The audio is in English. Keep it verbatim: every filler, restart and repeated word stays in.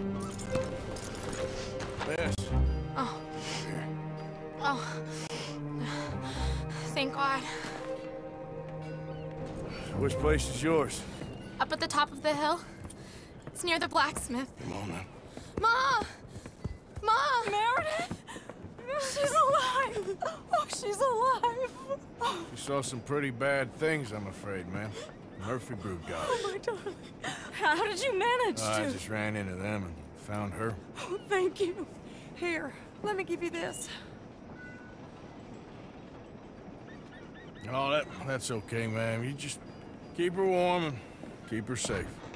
Yes. Oh. Oh. Thank God. Which place is yours? Up at the top of the hill. It's near the blacksmith. Come on now. Ma! Ma! Meredith? She's alive! Oh, she's alive! You saw some pretty bad things, I'm afraid, man. Murphy Brood got Oh, it. my darling. How did you manage Uh, to? I just ran into them and found her. Oh, thank you. Here, let me give you this. Oh, that, that's okay, man. You just keep her warm and keep her safe.